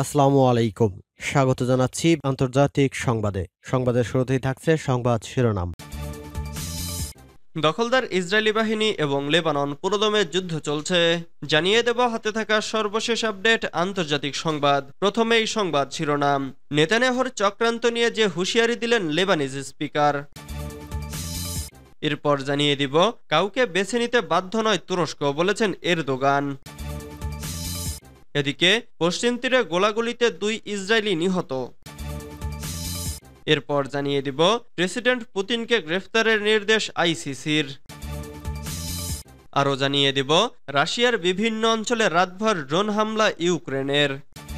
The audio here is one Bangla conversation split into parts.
আসসালামু আলাইকুম। স্বাগত জানাচ্ছি আন্তর্জাতিক সংবাদে। সংবাদের শুরুতেই থাকছে সংবাদ শিরোনাম। দখলদার ইসরায়েলি বাহিনী এবং লেবানন পুরোদমে যুদ্ধ চলছে, জানিয়ে দেব হাতে থাকা সর্বশেষ আপডেট আন্তর্জাতিক সংবাদ। প্রথমেই সংবাদ শিরোনাম। নেতানিয়াহুর চক্রান্ত নিয়ে যে হুঁশিয়ারি দিলেন লেবানিজ স্পিকার। এরপর জানিয়ে দিব কাউকে বেছে নিতে বাধ্য নয় তুরস্ক, বলেছেন এরদোগান। এদিকে পশ্চিম তীরে গোলাগুলিতে 2 ইসরায়েলি নিহত। এরপর জানিয়ে দিব প্রেসিডেন্ট পুতিনকে গ্রেফতারের নির্দেশ আইসিসির। আরও জানিয়ে দিব রাশিয়ার বিভিন্ন অঞ্চলে রাতভর ড্রোন হামলা ইউক্রেনের।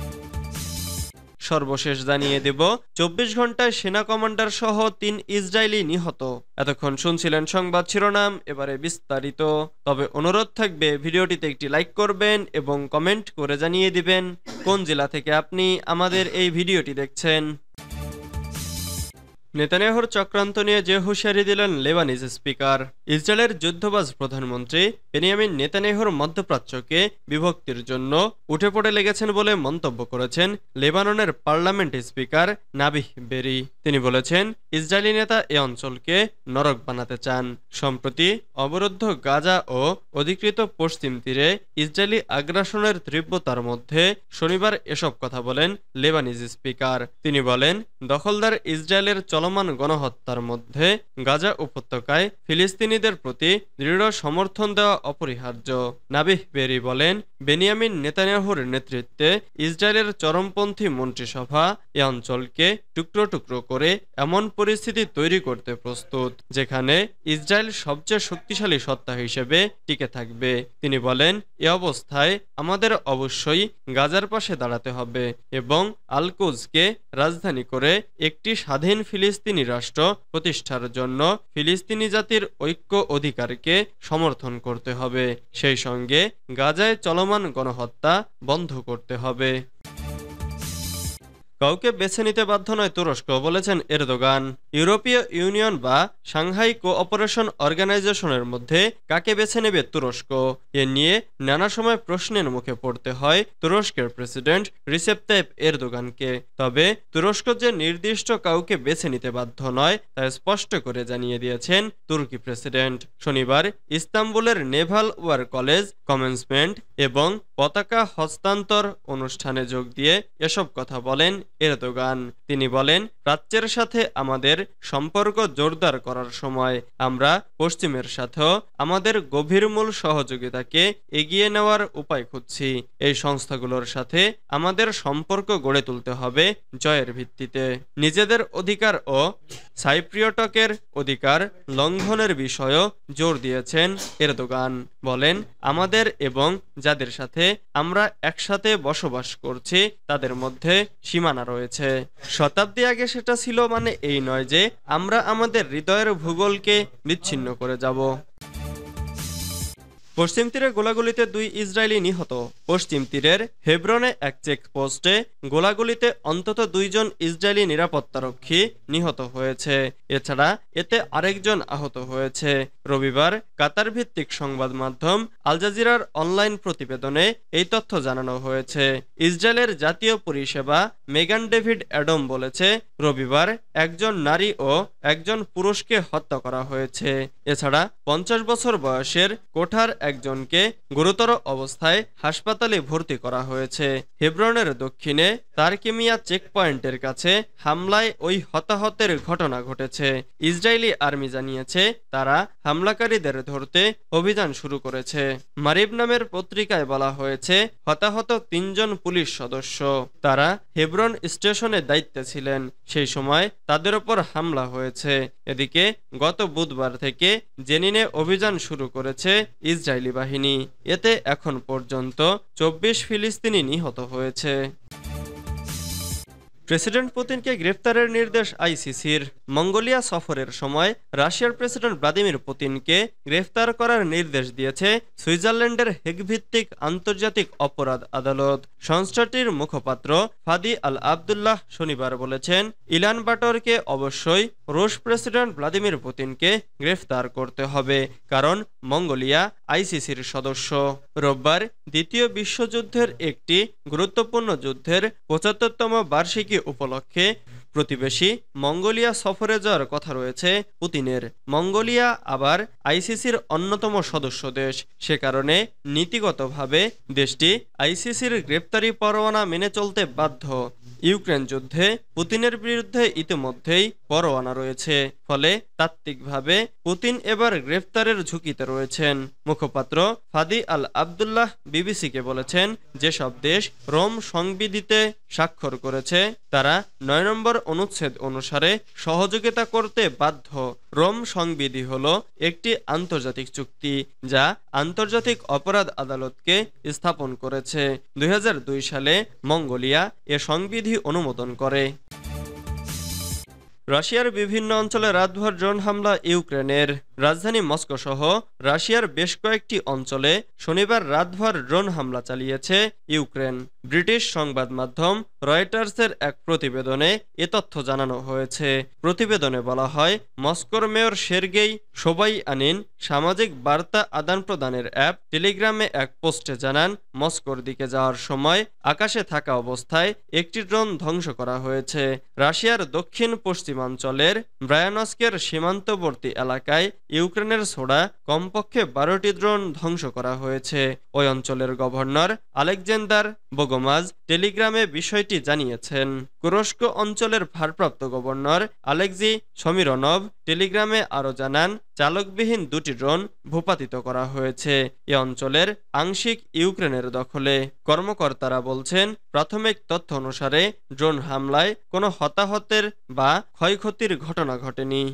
সর্বশেষ জানিয়ে দেব 24 ঘন্টায় সেনা কমান্ডার সহ 3 ইসরায়েলি নিহত। এতক্ষণ শুনছিলেন সংবাদ শিরোনাম, এবারে বিস্তারিত। তবে অনুরোধ থাকবে ভিডিওটিতে একটি লাইক করবেন এবং কমেন্ট করে জানিয়ে দিবেন কোন জেলা থেকে আপনি আমাদের এই ভিডিওটি দেখছেন। নেতানিয়াহুর চক্রান্ত নিয়ে যে হুঁশিয়ারি দিলেন লেবানিজ স্পিকার। ইসরায়েলের যুদ্ধবাজ প্রধানমন্ত্রী বেনিয়ামিন নেতানিয়াহুর মধ্যপ্রাচ্যকে বিভক্তির জন্য উঠে পড়ে লেগেছেন বলে মন্তব্য করেছেন লেবাননের পার্লামেন্ট স্পিকার নাবিহ বেরি। তিনি বলেছেন, ইসরায়েলি নেতা এ অঞ্চলকে নরক বানাতে চান। সম্প্রতি অবরুদ্ধ গাজা ও অধিকৃত পশ্চিম তীরে ইসরায়েলি আগ্রাসনের তীব্রতার মধ্যে শনিবার এসব কথা বলেন লেবানিজ স্পিকার। তিনি বলেন, দখলদার ইসরায়েলের চলমান গণহত্যার মধ্যে গাজা উপত্যকায় ফিলিস্তিনিদের প্রতি দৃঢ় সমর্থন দেওয়া অপরিহার্য। নাবিহ বেরি বলেন, বেনিয়ামিন নেতানিয়াহুর নেতৃত্বে ইসরায়েলের চরমপন্থী মন্ত্রিসভা এ অঞ্চলকে টুকরো টুকরো করে এমন পরিস্থিতি তৈরি করতে প্রস্তুত যেখানে ইসরায়েল সবচেয়ে শক্তিশালী সত্তা হিসেবে টিকে থাকবে। তিনি বলেন, এ অবস্থায় আমাদের অবশ্যই গাজার পাশে দাঁড়াতে হবে এবং আল-কুদসকে রাজধানী করে একটি স্বাধীন ফিলিস্তিনি রাষ্ট্র প্রতিষ্ঠার জন্য ফিলিস্তিনি জাতির ঐক্য অধিকারকে সমর্থন করতে হবে। সেই সঙ্গে গাজায় চলমান গণহত্যা বন্ধ করতে হবে। কাউকে বেছে নিতে বাধ্য নয় তুরস্ক, বলেছেন এরদোগান। ইউরোপীয় ইউনিয়ন বা সাংহাই কোঅপারেশন অর্গানাইজেশনের মধ্যে কাকে বেছে নেবে তুরস্ক, এ নিয়ে নানা সময় প্রশ্নের মুখে পড়তে হয় তুরস্কের প্রেসিডেন্ট রিসেপ তাইপ এরদোগানকে। তবে তুরস্ক যে নির্দিষ্ট কাউকে বেছে নিতে বাধ্য নয় তা স্পষ্ট করে জানিয়ে দিয়েছেন তুর্কি প্রেসিডেন্ট। শনিবার ইস্তাম্বুলের নেভাল ওয়ার কলেজ কমেন্সমেন্ট এবং পতাকা হস্তান্তর অনুষ্ঠানে যোগ দিয়ে এসব কথা বলেন এরদোগান। তিনি বলেন, প্রাচ্যের সাথে আমাদের সম্পর্ক জোরদার করার সময় আমরা পশ্চিমের সাথেও আমাদের গভীরমূল সহযোগিতাকে এগিয়ে নেওয়ার উপায় খুঁজছি। এই সংস্থাগুলোর সাথে আমাদের সম্পর্ক গড়ে তুলতে হবে জয়ের ভিত্তিতে। নিজেদের অধিকার ও সাইপ্রিয়টকের অধিকার লঙ্ঘনের বিষয়েও জোর দিয়েছেন এরদোগান। বলেন, আমাদের এবং যাদের সাথে আমরা একসাথে বসবাস করছি তাদের মধ্যে সীমানা রয়েছে। শতাব্দী আগে সেটা ছিল, মানে এই নয় যে আমরা আমাদের হৃদয়ের ভূগোলকে বিচ্ছিন্ন করে যাব। পশ্চিম তীরে গোলাগুলিতে 2 ইসরায়েলি নিহত। পশ্চিম তীরের হেব্রনে এক চেকপোস্টে গোলাগুলিতে অন্তত 2 জন ইসরায়েলি নিরাপত্তারক্ষী নিহত হয়েছে। এছাড়া এতে আরেকজন আহত হয়েছে। রবিবার কাতার ভিত্তিক সংবাদ মাধ্যম আল জাজিরার অনলাইন প্রতিবেদনে এই তথ্য জানানো হয়েছে। ইসরায়েলের জাতীয় পরিষেবা মেগান ডেভিড অ্যাডম বলেছে, রবিবার একজন নারী ও একজন পুরুষকে হত্যা করা হয়েছে। এছাড়া 50 বছর বয়সের কোঠার একজনকে গুরুতর অবস্থায় হাসপাতালে ভর্তি করা হয়েছে। হেব্রনের দক্ষিণে তারকিমিয়া চেকপয়েন্টের কাছে হামলায় ওই হতাহতের ঘটনা ঘটেছে। ইসরায়েলি আর্মি জানিয়েছে তারা হামলাকারীদের ধরতে অভিযান শুরু করেছে। মারিব নামের পত্রিকায় বলা হয়েছে, হতাহত 3 জন পুলিশ সদস্য। তারা হেব্রন স্টেশনে দায়িত্বে ছিলেন, সেই সময় তাদের ওপর হামলা হয়েছে। এদিকে গত বুধবার থেকে জেনিনে অভিযান শুরু করেছে ইসরায়েলি বাহিনী। এতে এখন পর্যন্ত 24 ফিলিস্তিনি নিহত হয়েছে। প্রেসিডেন্ট পুতিনকে গ্রেফতারের নির্দেশ আইসিসির। মঙ্গোলিয়া সফরের সময় রাশিয়ার প্রেসিডেন্ট ভ্লাদিমির পুতিনকে গ্রেফতার করার নির্দেশ দিয়েছে সুইজারল্যান্ডের হেগ ভিত্তিক আন্তর্জাতিক অপরাধ আদালত। সংস্থাটির মুখপাত্র ফাদি আল আবদুল্লাহ শনিবার বলেছেন, ইলান বাটরকে অবশ্যই রুশ প্রেসিডেন্ট ভ্লাদিমির পুতিনকে গ্রেফতার করতে হবে, কারণ মঙ্গোলিয়া আইসিসির সদস্য। রোববার দ্বিতীয় বিশ্বযুদ্ধের একটি গুরুত্বপূর্ণ যুদ্ধের ৭৫তম বার্ষিকী উপলক্ষে প্রতিবেশী মঙ্গোলিয়া সফরে যাওয়ার কথা রয়েছে পুতিনের। মঙ্গোলিয়া আবার আইসিসির অন্যতম সদস্য দেশ, সে কারণে নীতিগতভাবে দেশটি আইসিসির গ্রেপ্তারি পরোয়ানা মেনে চলতে বাধ্য। ইউক্রেন যুদ্ধে পুতিনের বিরুদ্ধে ইতিমধ্যেই পরোয়ানা রয়েছে, ফলে তাত্ত্বিকভাবে পুতিন এবার গ্রেফতারের ঝুঁকিতে রয়েছেন। মুখপাত্র ফাদি আল আবদুল্লাহ বিবিসিকে বলেছেন, যেসব দেশ রোম সংবিধিতে স্বাক্ষর করেছে তারা ৯ নম্বর অনুচ্ছেদ অনুসারে সহযোগিতা করতে বাধ্য। রোম সংবিধি হল একটি আন্তর্জাতিক চুক্তি যা আন্তর্জাতিক অপরাধ আদালতকে স্থাপন করেছে। ২০০২ সালে মঙ্গোলিয়া এ সংবিধি অনুমোদন করে। রাশিয়ার বিভিন্ন অঞ্চলে রাতভর ড্রোন হামলা ইউক্রেনের। রাজধানী মস্কো সহ রাশিয়ার বেশ কয়েকটি অঞ্চলে শনিবার রাতভর ড্রোন হামলা চালিয়েছে ইউক্রেন। ব্রিটিশ সংবাদ মাধ্যম রয়টার্সের এক প্রতিবেদনে এ তথ্য জানানো হয়েছে। প্রতিবেদনে বলা হয়, মস্কোর মেয়র সের্গেই সোবাইয়ানিন সামাজিক বার্তা আদান প্রদানের অ্যাপ টেলিগ্রামে এক পোস্টে জানান, মস্কোর দিকে যাওয়ার সময় আকাশে থাকা অবস্থায় একটি ড্রোন ধ্বংস করা হয়েছে। রাশিয়ার দক্ষিণ পশ্চিমাঞ্চলের ব্রায়ানস্কের সীমান্তবর্তী এলাকায় ইউক্রেনের ছোড়া কমপক্ষে ১২টি ড্রোন ধ্বংস করা হয়েছে। ওই অঞ্চলের গভর্নর আলেকজান্ডার বোগোমাজ টেলিগ্রামে বিষয়টি জানিয়েছেন। কুরস্ক অঞ্চলের ভারপ্রাপ্ত গভর্নর আলেক্সি সমিরনভ টেলিগ্রামে আরও জানান, চালকবিহীন ২টি ড্রোন ভূপাতিত করা হয়েছে। এ অঞ্চলের আংশিক ইউক্রেনের দখলে। কর্মকর্তারা বলছেন, প্রাথমিক তথ্য অনুসারে ড্রোন হামলায় কোনো হতাহতের বা ক্ষয়ক্ষতির ঘটনা ঘটেনি।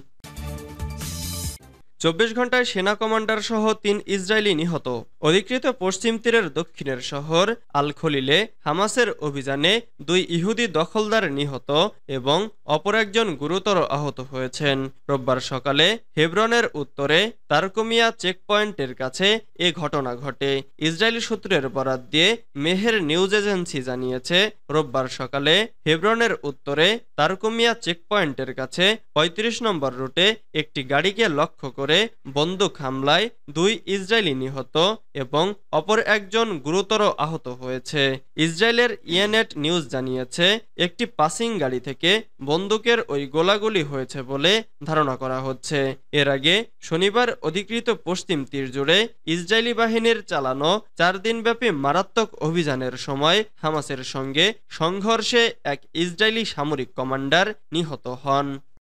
২৪ ঘন্টায় সেনা কমান্ডার সহ ৩ ইসরায়েলি নিহত। অধিকৃত পশ্চিম তীরের দক্ষিণের শহর আল খলিলে হামাসের অভিযানে ২ ইহুদি দখলদার নিহত এবং অপর একজন গুরুতর আহত হয়েছেন। রোববার সকালে হেব্রনের উত্তরে তারকুমিয়া চেকপয়েন্টের কাছে এ ঘটনা ঘটে। ইসরায়েলি সূত্রের বরাত দিয়ে মেহের নিউজ এজেন্সি জানিয়েছে, রোববার সকালে হেব্রনের উত্তরে তারকুমিয়া চেকপয়েন্টের কাছে ৩৫ নম্বর রুটে একটি গাড়িকে লক্ষ্য করে বন্দুক হামলায় ২ ইসরায়েলি নিহত এবং অপর একজন গুরুতর আহত হয়েছে। ইসরায়েলের ইয়েনেট নিউজ জানিয়েছে, একটি পাসিং গাড়ি থেকে বন্দুকের ওই গোলাগুলি হয়েছে বলে ধারণা করা হচ্ছে। এর আগে শনিবার অধিকৃত পশ্চিম তীর জুড়ে ইসরায়েলি বাহিনীর চালানো ৪ দিনব্যাপী মারাত্মক অভিযানের সময় হামাসের সঙ্গে সংঘর্ষে এক ইসরায়েলি সামরিক কমান্ডার নিহত হন।